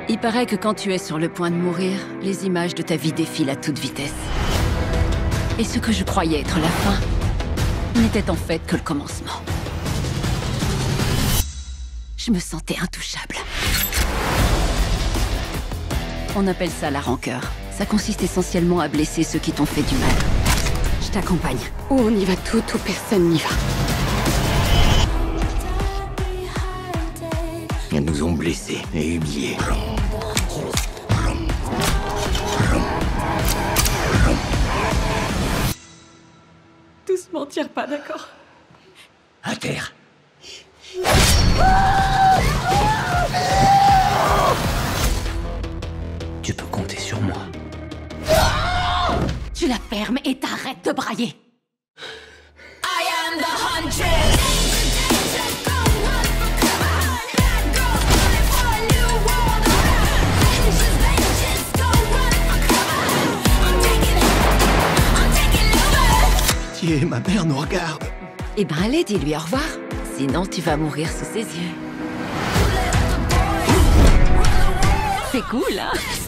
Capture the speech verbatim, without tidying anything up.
Il paraît que quand tu es sur le point de mourir, les images de ta vie défilent à toute vitesse. Et ce que je croyais être la fin n'était en fait que le commencement. Je me sentais intouchable. On appelle ça la rancœur. Ça consiste essentiellement à blesser ceux qui t'ont fait du mal. Je t'accompagne. Ou on y va tout, ou personne n'y va. Ils nous ont blessés et humiliés. Doucement, tire pas, d'accord? À terre. Tu peux compter sur moi. Tu la fermes et t'arrêtes de brailler. I am the huntress. Tiens, ma mère nous regarde. Eh ben allez, dis-lui au revoir. Sinon, tu vas mourir sous ses yeux. C'est cool, hein?